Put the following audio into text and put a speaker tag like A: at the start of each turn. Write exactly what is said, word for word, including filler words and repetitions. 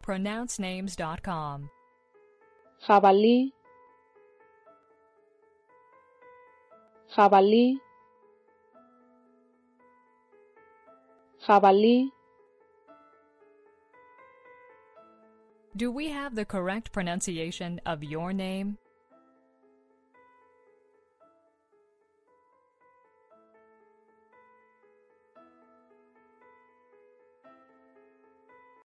A: pronounce names dot com.
B: Jabalí, jabalí, jabalí.
A: Do we have the correct pronunciation of your name?